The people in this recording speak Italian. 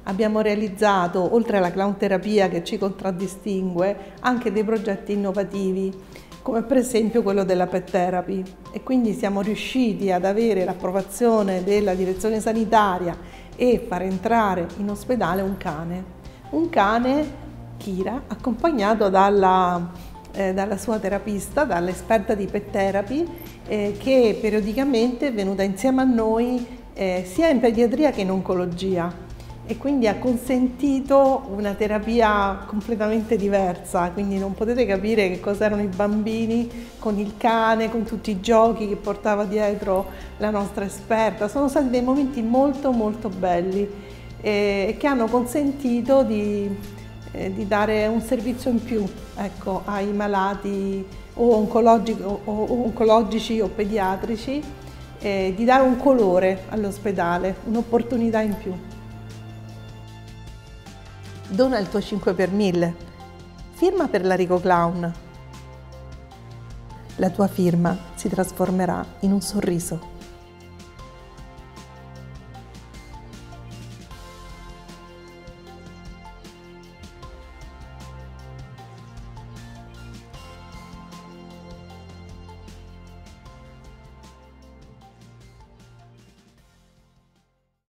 abbiamo realizzato, oltre alla clown terapia che ci contraddistingue, anche dei progetti innovativi, come per esempio quello della pet therapy, e quindi siamo riusciti ad avere l'approvazione della direzione sanitaria e far entrare in ospedale un cane, Kira, accompagnato dalla sua terapista, dall'esperta di pet therapy, che periodicamente è venuta insieme a noi sia in pediatria che in oncologia, e quindi ha consentito una terapia completamente diversa. Quindi non potete capire che cos'erano i bambini con il cane, con tutti i giochi che portava dietro la nostra esperta. Sono stati dei momenti molto molto belli e che hanno consentito di dare un servizio in più, ecco, ai malati o oncologici o pediatrici, di dare un colore all'ospedale, un'opportunità in più. Dona il tuo 5 per 1000. Firma per l'Arico Clown. La tua firma si trasformerà in un sorriso.